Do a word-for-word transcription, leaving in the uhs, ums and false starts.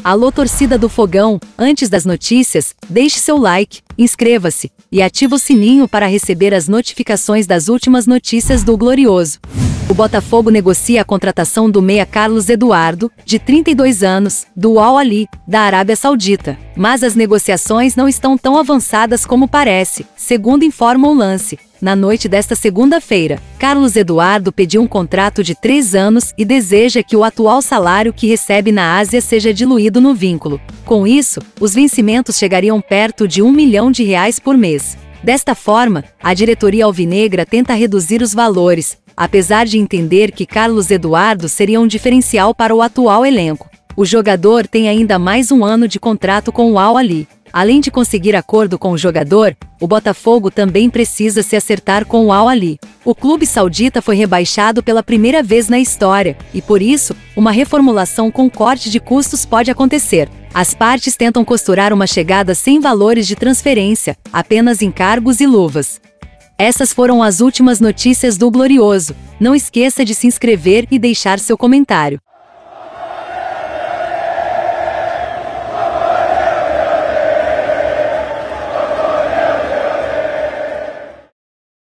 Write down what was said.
Alô, torcida do Fogão, antes das notícias, deixe seu like, inscreva-se e ative o sininho para receber as notificações das últimas notícias do Glorioso. O Botafogo negocia a contratação do meia Carlos Eduardo, de trinta e dois anos, do Al Ahly, da Arábia Saudita. Mas as negociações não estão tão avançadas como parece, segundo informa o Lance. Na noite desta segunda-feira, Carlos Eduardo pediu um contrato de três anos e deseja que o atual salário que recebe na Ásia seja diluído no vínculo. Com isso, os vencimentos chegariam perto de um milhão de reais por mês. Desta forma, a diretoria alvinegra tenta reduzir os valores, apesar de entender que Carlos Eduardo seria um diferencial para o atual elenco. O jogador tem ainda mais um ano de contrato com o Al Ahly. Além de conseguir acordo com o jogador, o Botafogo também precisa se acertar com o Al Ahly. O clube saudita foi rebaixado pela primeira vez na história, e por isso, uma reformulação com corte de custos pode acontecer. As partes tentam costurar uma chegada sem valores de transferência, apenas encargos e luvas. Essas foram as últimas notícias do Glorioso. Não esqueça de se inscrever e deixar seu comentário.